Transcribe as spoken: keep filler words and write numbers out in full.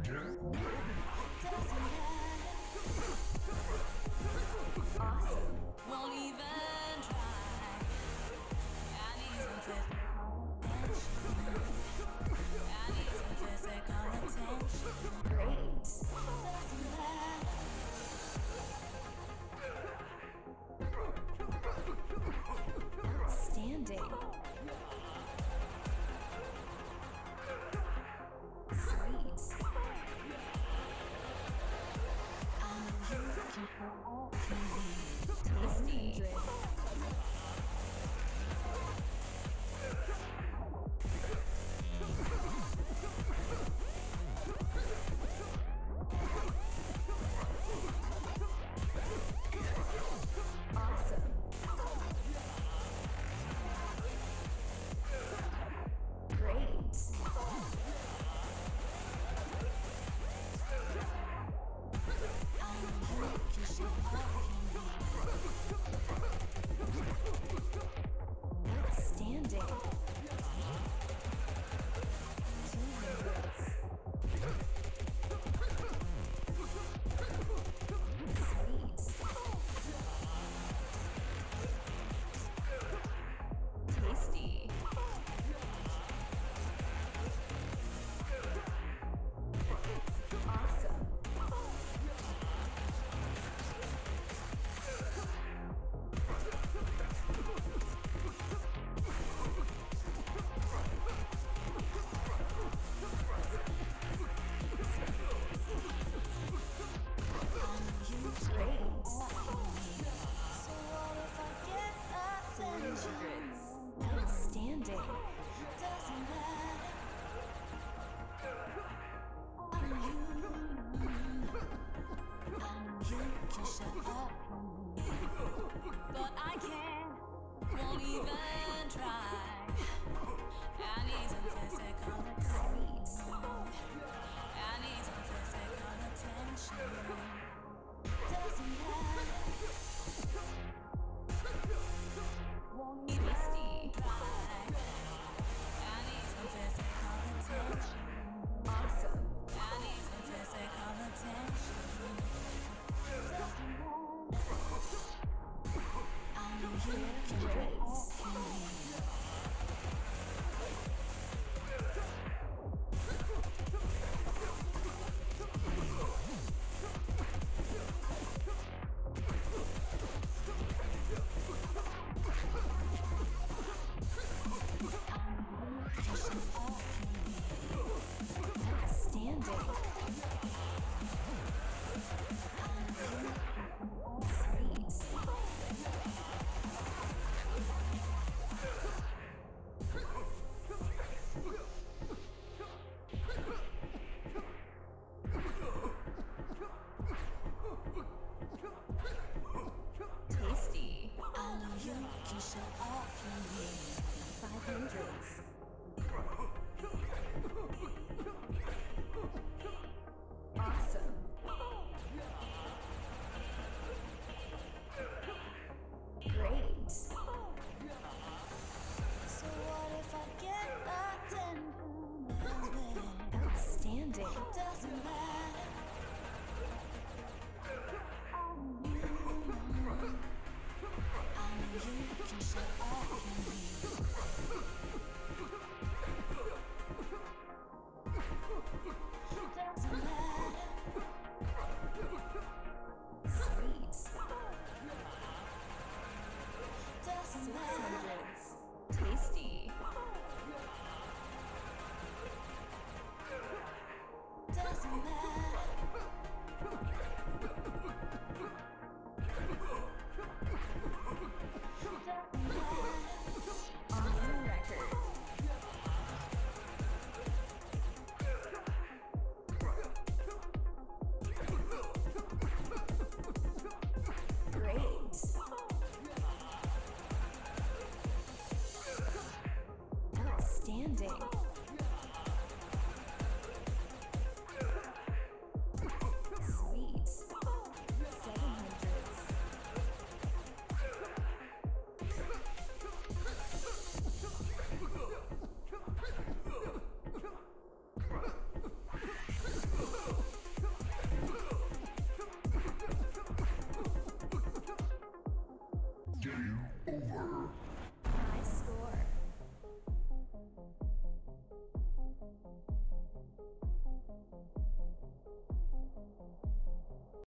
Doesn't matter. Awesome. Won't even try. I need some physical attention. I need some physical attention. Great. Doesn't matter. Outstanding. Sweet. I know you can have all you need. Tasty. Awesome. Great. I know you can show all you need. Outstanding. Two hundreds. Sweet. Tasty. Awesome. Great. So what if I get attention? Outstanding. Doesn't matter. I'm you. I'm you can shut up. But I can't. Won't even try. I need some physical attention. I need some physical attention. Doesn't matter. Won't even try. I need some physical attention. Awesome. I need some physical attention. Doesn't matter. I know you can wait. Outstanding. Sweet. Tasty. I know you can show off your need. Five hundreds. Awesome. Great. So what if I get attention? Outstanding. Doesn't matter. I know you can show off your need. Doesn't matter. Sweet. Doesn't matter. Tasty. Doesn't matter. On the record. Great. Outstanding. Over. High score.